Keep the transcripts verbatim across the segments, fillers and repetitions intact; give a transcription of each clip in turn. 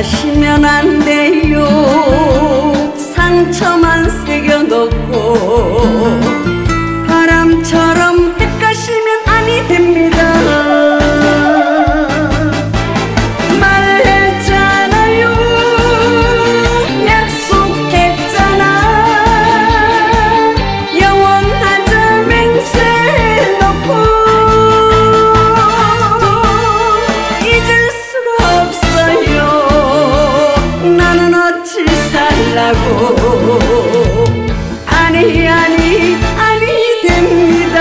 떠나시면 안 돼요. 상처만 새겨놓고 바람처럼 헷가시면 아니 됩니다. 말했잖아요, 약속했잖아. 영원하자 맹세해놓고 잊을 수가 없어요. 나는 어찌 살라고. 아니 아니 아니 됩니다.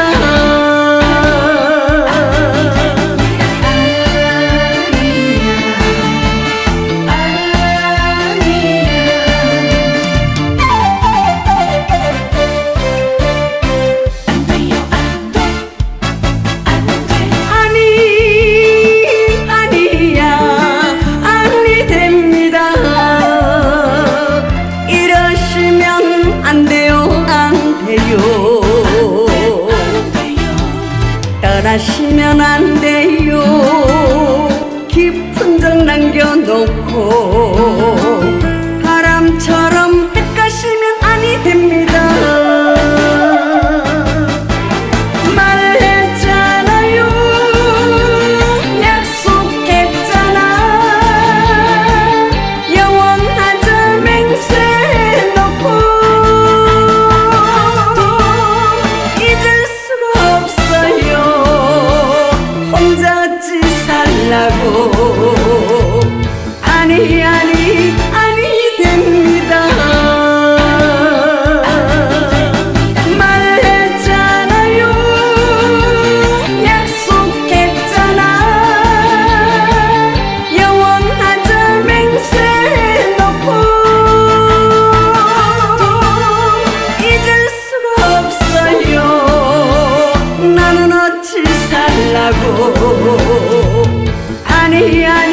아니 아니야 아니 됩니다. 이러시면 안 돼요 안 돼요. 떠나시면 안 돼요. 깊은 정 남겨놓고 바람처럼 헷가시면 아니 됩니다. 말했잖아요, 약속했잖아. 영원하자 맹세해놓고 잊을 수가 없어요. 혼자 어찌 살라고. 아니 아니 아니 됩니다. 말했잖아요, 약속했잖아. 영원하자 맹세해놓고 잊을 수가 없어요. 나는 어찌 살라고. 아니 아니